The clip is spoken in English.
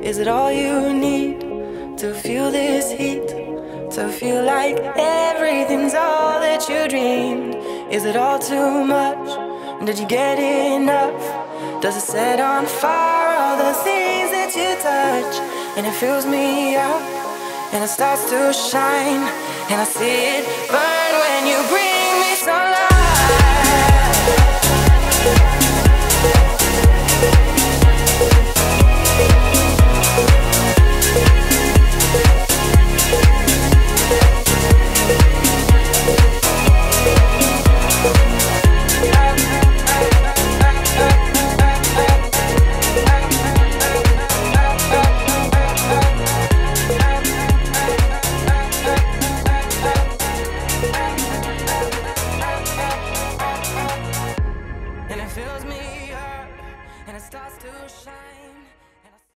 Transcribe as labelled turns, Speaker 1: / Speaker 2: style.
Speaker 1: Is it all you need to feel this heat? To feel like everything's all that you dreamed? Is it all too much? Did you get enough? Does it set on fire all the things that you touch? And it fills me up, and it starts to shine, and I see it burn when you breathe.